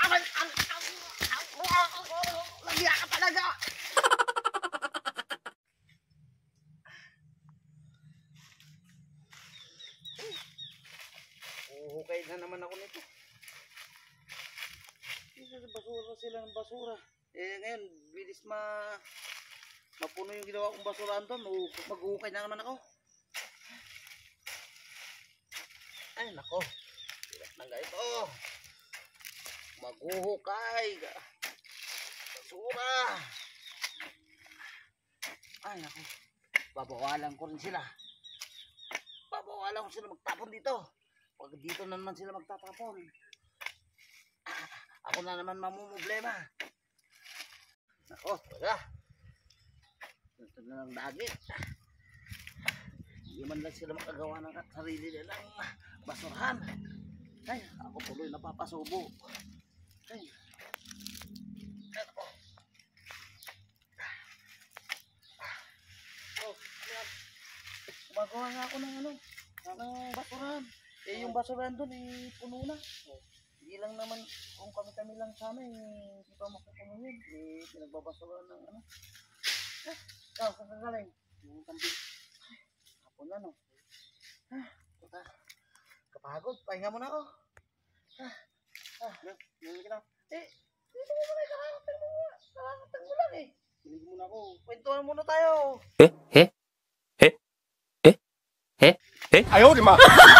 Lagya ka talaga! Uhukay na naman ako nito. Basura sila ng basura. Eh ngayon, bilis mapuno yung ginawa kong basurahan doon. Mag-uhukay na naman ako. Ay nako, hirap na ganito. Mag-uhukay. Basura. Ay nako, babawalan ko rin sila. Babawalan ko sila magtapon dito. Pag dito na naman sila magtatapon, ako na naman mamumblema. Nako, tara. Ito na lang dagit. Hindi man lang sila makagawa ng sarili nilang basurahan. Ay, ako tuloy napapasubo. Ay. Nako. Oh, yan. Gumagawa nga ako ng basurahan. Eh, yung basurahan doon, puno na. Hindi lang naman, kung kami-kami lang sana, hindi pa makukuno yun. Eh, pinagbabasurahan ng ikaw, saan ka galing? Yung kambing. Ako na, no? Puta. Kapagod, pahinga muna ako. Yan kita. Eh, dito mo muna, kakakatang mo lang eh. Hilig muna ako. Kwentuhan muna tayo. Ayaw, di ma.